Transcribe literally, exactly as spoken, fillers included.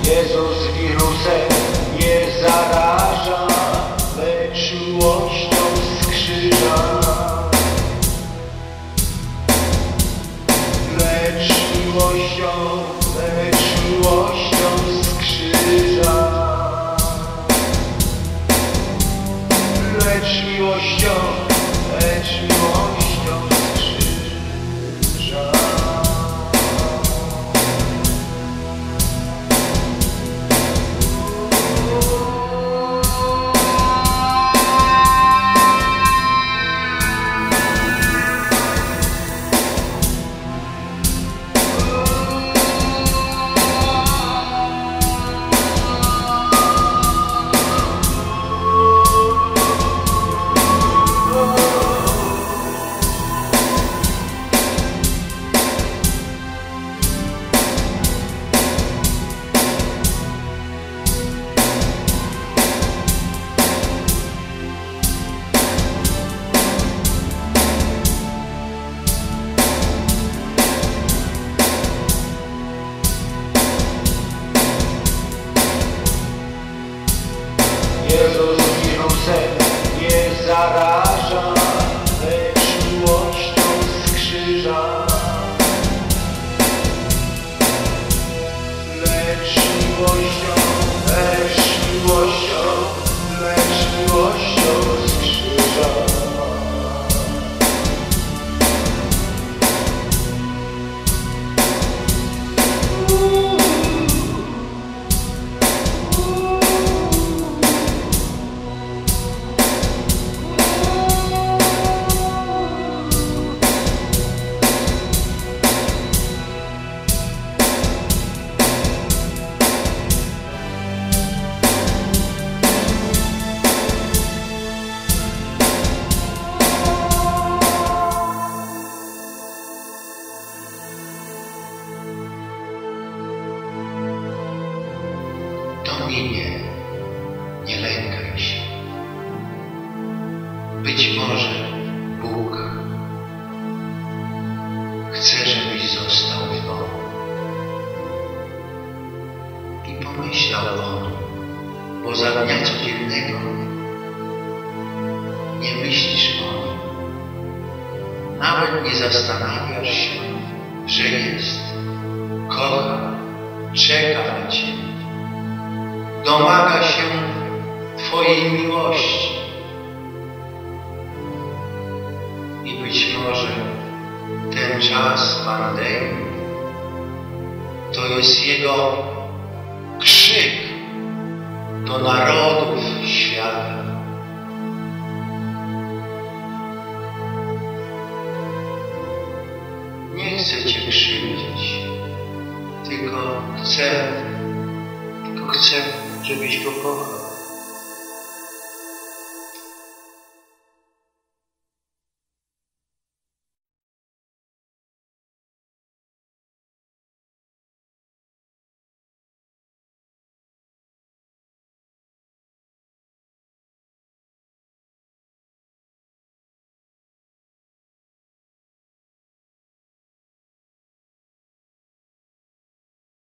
Jezus wirusem nie zaraża, lecz miłością z krzyża. Lecz miłością, lecz miłością z krzyża. Lecz miłością, lecz miłością z krzyża. Jezus wirusem nie zaraża, lecz miłością z krzyża. Lecz miłością, lecz miłością, lecz miłością z krzyża. To minie, nie lękaj się. Być może Bóg chce, żebyś został w domu i pomyślał o nim, bo za dnia codziennego nie myślisz o nim. Nawet nie zastanawiasz się, że jest, kocha, czeka na ciebie. Domaga się twojej miłości. I być może ten czas pandemii to jest Jego krzyk do narodów świata. Nie chcę cię krzywdzić, tylko chcę, tylko chcę, żebyś go kochał.